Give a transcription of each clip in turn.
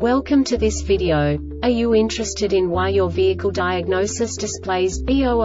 Welcome to this video. Are you interested in why your vehicle diagnosis displays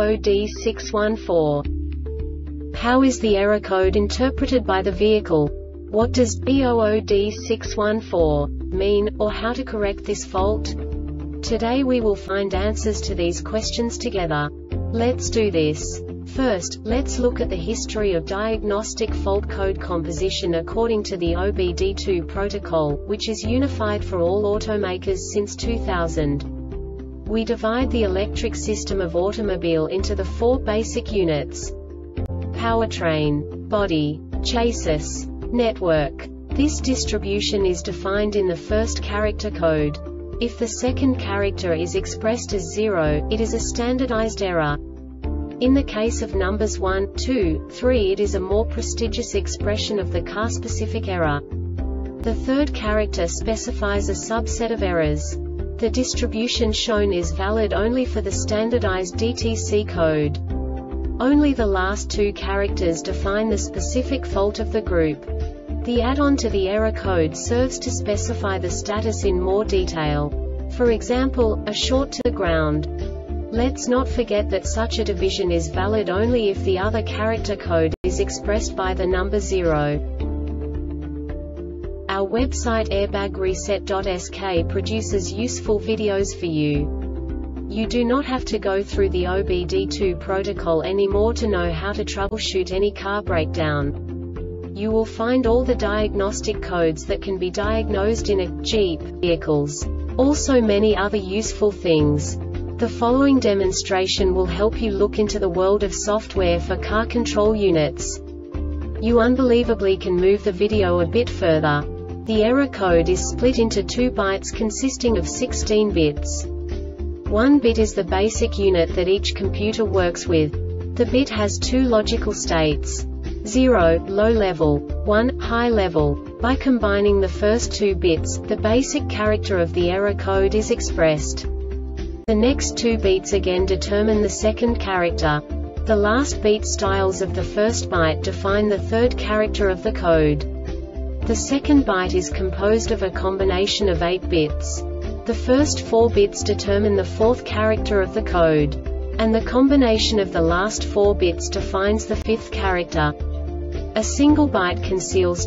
B00D614? How is the error code interpreted by the vehicle? What does B00D614 mean, or how to correct this fault? Today we will find answers to these questions together. Let's do this. First, let's look at the history of diagnostic fault code composition according to the OBD2 protocol, which is unified for all automakers since 2000. We divide the electric system of automobile into the four basic units: powertrain, body, chassis, network. This distribution is defined in the first character code. If the second character is expressed as 0, it is a standardized error. In the case of numbers 1, 2, 3, it is a more prestigious expression of the car-specific error. The third character specifies a subset of errors. The distribution shown is valid only for the standardized DTC code. Only the last two characters define the specific fault of the group. The add-on to the error code serves to specify the status in more detail. For example, a short to the ground. Let's not forget that such a division is valid only if the other character code is expressed by the number 0. Our website airbagreset.sk produces useful videos for you. You do not have to go through the OBD2 protocol anymore to know how to troubleshoot any car breakdown. You will find all the diagnostic codes that can be diagnosed in a Jeep vehicles. Also many other useful things. The following demonstration will help you look into the world of software for car control units. You unbelievably can move the video a bit further. The error code is split into 2 bytes consisting of 16 bits. 1 bit is the basic unit that each computer works with. The bit has 2 logical states: 0, low level, 1, high level. By combining the first 2 bits, the basic character of the error code is expressed. The next 2 beats again determine the second character. The last beat styles of the first byte define the third character of the code. The second byte is composed of a combination of 8 bits. The first 4 bits determine the fourth character of the code. And the combination of the last 4 bits defines the fifth character. A single byte conceals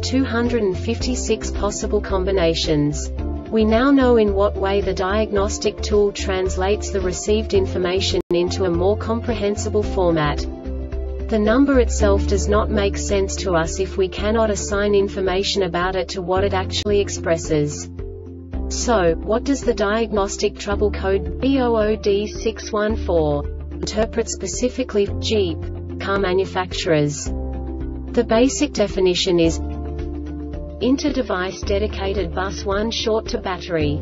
256 possible combinations. We now know in what way the diagnostic tool translates the received information into a more comprehensible format. The number itself does not make sense to us if we cannot assign information about it to what it actually expresses. So, what does the diagnostic trouble code B00D614 interpret specifically for Jeep car manufacturers? The basic definition is inter-device dedicated bus 1 short to battery.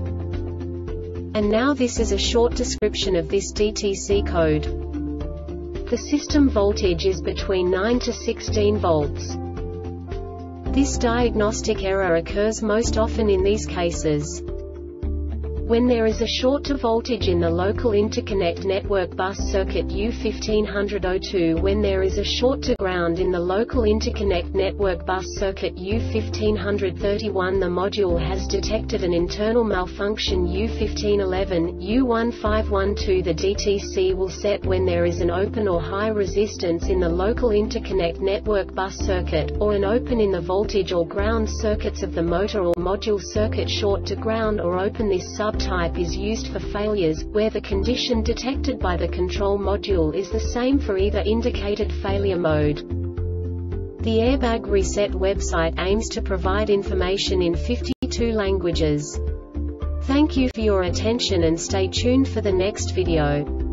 And now this is a short description of this DTC code. The system voltage is between 9 to 16 volts. This diagnostic error occurs most often in these cases: when there is a short to voltage in the local interconnect network bus circuit U1500-02, when there is a short to ground in the local interconnect network bus circuit U1531, the module has detected an internal malfunction U1511, U1512. The DTC will set when there is an open or high resistance in the local interconnect network bus circuit, or an open in the voltage or ground circuits of the motor or module circuit. Short to ground or open. This subtype is used for failures, where the condition detected by the control module is the same for either indicated failure mode. The Airbag Reset website aims to provide information in 52 languages. Thank you for your attention and stay tuned for the next video.